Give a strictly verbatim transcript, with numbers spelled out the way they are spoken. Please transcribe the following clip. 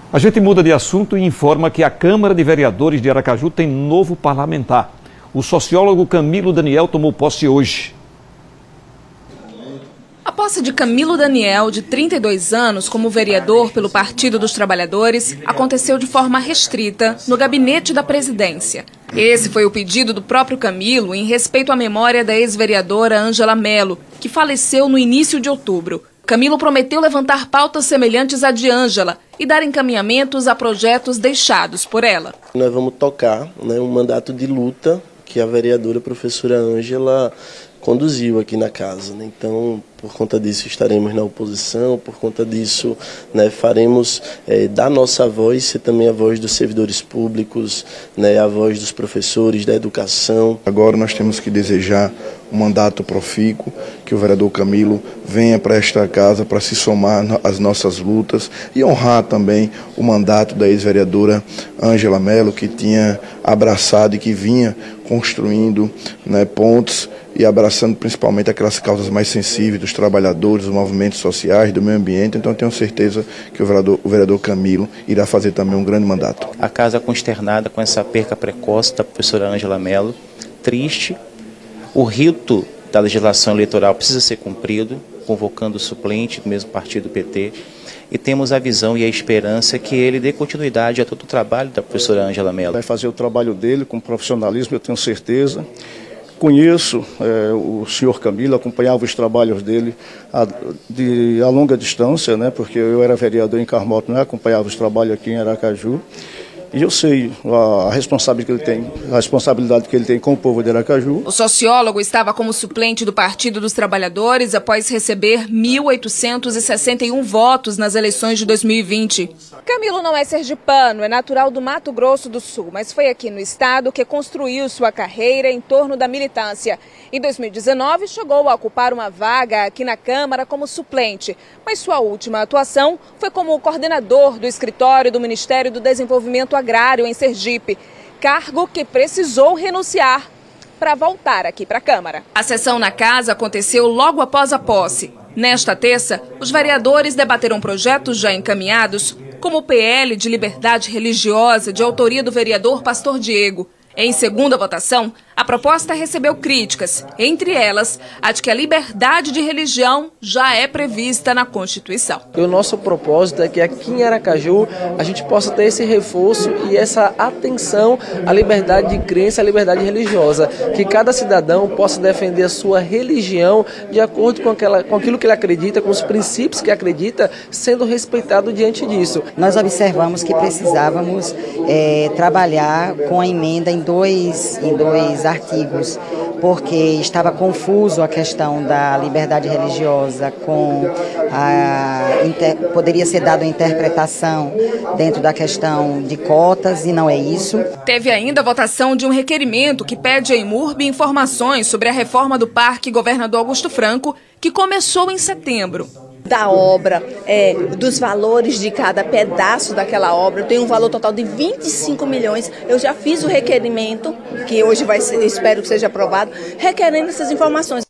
A gente muda de assunto e informa que a Câmara de Vereadores de Aracaju tem novo parlamentar. O sociólogo Camilo Daniel tomou posse hoje. A posse de Camilo Daniel, de trinta e dois anos, como vereador pelo Partido dos Trabalhadores, aconteceu de forma restrita no gabinete da presidência. Esse foi o pedido do próprio Camilo em respeito à memória da ex-vereadora Ângela Melo, que faleceu no início de outubro. Camilo prometeu levantar pautas semelhantes à de Ângela e dar encaminhamentos a projetos deixados por ela. Nós vamos tocar, né, um mandato de luta que a vereadora professora Ângela conduziu aqui na casa, né? Então, por conta disso, estaremos na oposição, por conta disso, né, faremos é, da nossa voz ser também a voz dos servidores públicos, né, a voz dos professores, da educação. Agora nós temos que desejar um mandato profícuo, que o vereador Camilo venha para esta casa para se somar às nossas lutas e honrar também o mandato da ex-vereadora Ângela Melo, que tinha abraçado e que vinha construindo, né, pontos e abraçando principalmente aquelas causas mais sensíveis dos trabalhadores, dos movimentos sociais, do meio ambiente. Então eu tenho certeza que o vereador, o vereador Camilo irá fazer também um grande mandato. A casa consternada com essa perca precoce da professora Ângela Melo, triste. O rito da legislação eleitoral precisa ser cumprido, convocando o suplente do mesmo partido P T, e temos a visão e a esperança que ele dê continuidade a todo o trabalho da professora Ângela Melo. Vai fazer o trabalho dele com profissionalismo, eu tenho certeza. Conheço é, o senhor Camilo, acompanhava os trabalhos dele a, de, a longa distância, né, porque eu era vereador em Carmópolis, né, acompanhava os trabalhos aqui em Aracaju. E eu sei a responsabilidade que ele tem, a responsabilidade que ele tem com o povo de Aracaju. O sociólogo estava como suplente do Partido dos Trabalhadores após receber mil oitocentos e sessenta e um votos nas eleições de dois mil e vinte. Camilo não é sergipano, é natural do Mato Grosso do Sul, mas foi aqui no estado que construiu sua carreira em torno da militância. Em dois mil e dezenove, chegou a ocupar uma vaga aqui na Câmara como suplente, mas sua última atuação foi como coordenador do escritório do Ministério do Desenvolvimento Agrário em Sergipe, cargo que precisou renunciar para voltar aqui para a Câmara. A sessão na casa aconteceu logo após a posse. Nesta terça, os vereadores debateram projetos já encaminhados, como o P L de liberdade religiosa de autoria do vereador Pastor Diego. Em segunda votação, a proposta recebeu críticas, entre elas a de que a liberdade de religião já é prevista na Constituição. O nosso propósito é que aqui em Aracaju a gente possa ter esse reforço e essa atenção à liberdade de crença, à liberdade religiosa, que cada cidadão possa defender a sua religião de acordo com, aquela, com aquilo que ele acredita, com os princípios que acredita, sendo respeitado diante disso. Nós observamos que precisávamos é, trabalhar com a emenda em dois, em dois artigos, porque estava confuso a questão da liberdade religiosa com a... Inter, poderia ser dada uma interpretação dentro da questão de cotas e não é isso. Teve ainda a votação de um requerimento que pede à Imurb informações sobre a reforma do Parque Governador Augusto Franco, que começou em setembro. Da obra, é, dos valores de cada pedaço daquela obra, tem um valor total de vinte e cinco milhões. Eu já fiz o requerimento, que hoje vai ser, espero que seja aprovado, requerendo essas informações.